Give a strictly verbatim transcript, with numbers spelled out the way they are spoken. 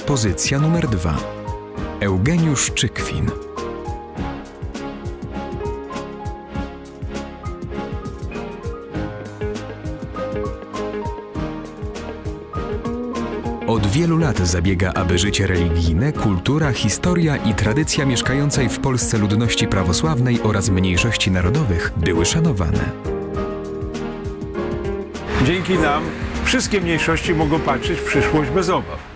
Pozycja numer dwa. Eugeniusz Czykwin. Od wielu lat zabiega, aby życie religijne, kultura, historia i tradycja mieszkającej w Polsce ludności prawosławnej oraz mniejszości narodowych były szanowane. Dzięki nam wszystkie mniejszości mogą patrzeć w przyszłość bez obaw.